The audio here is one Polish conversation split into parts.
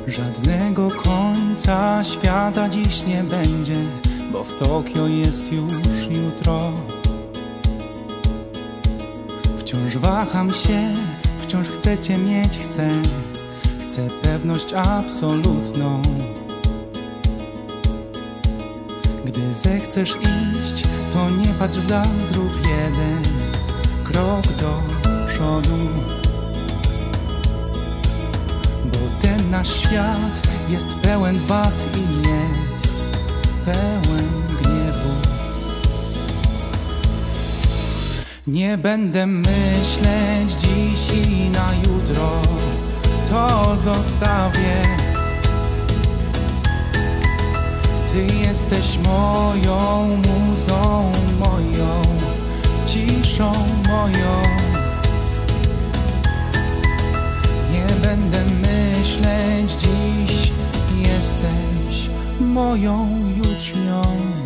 Żadnego końca świata dziś nie będzie, bo w Tokio jest już jutro. Wciąż waham się, wciąż chcę Cię mieć, chcę pewność absolutną. Gdy zechcesz iść, to nie patrz w dal, zrób jeden krok do przodu. Bo ten nasz świat jest pełen wad i jest pełen gniewu. Nie będę myśleć dziś i na jutro, to zostawię. Ty jesteś moją muzą, moją ciszą, moją. Nie będę myśleć dziś, jesteś moją jutrznią.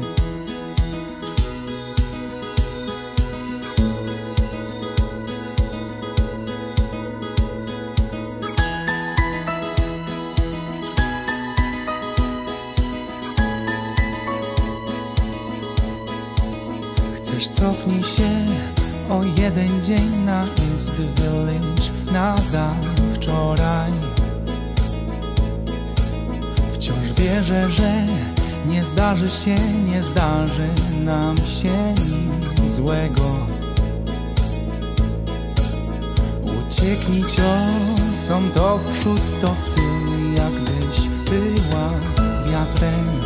Cofnij się o jeden dzień na East Village, nadal wczoraj. Wciąż wierzę, że nie zdarzy nam się nic złego. Ucieknij ciosom, to w przód, to w tył, jakbyś była wiatrem.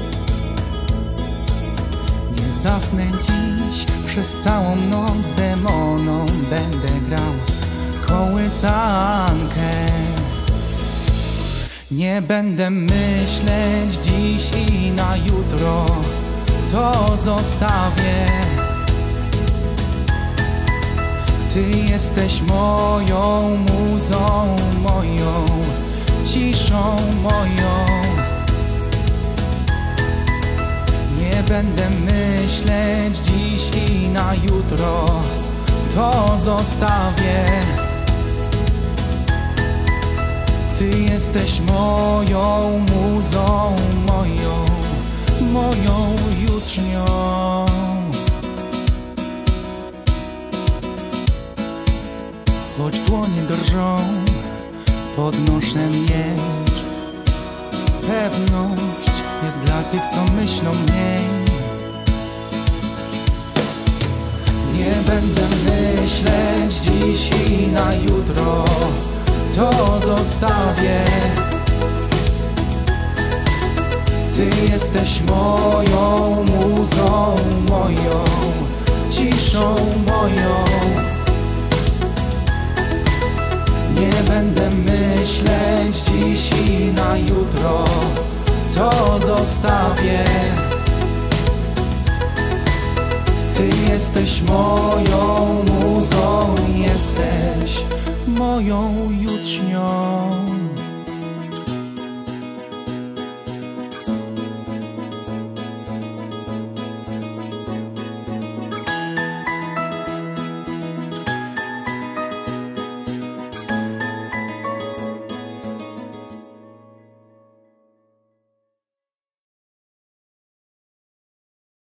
Zasnę dziś, przez całą noc demonom będę grał kołysankę. Nie będę myśleć dziś i na jutro, to zostawię. Ty jesteś moją muzą, moją ciszą, moją. Nie będę myśleć dziś i na jutro, to zostawię. Ty jesteś moją muzą, moją jutrznią. Choć dłonie drżą, podnoszę miecz. Pewność jest dla tych, co myślą mniej. Nie będę myśleć dziś i na jutro, to zostawię. Ty jesteś moją muzą, moją ciszą, moją. Nie będę myśleć dziś i na jutro, to zostawię. Ty jesteś moją muzą, jesteś moją jutrznią.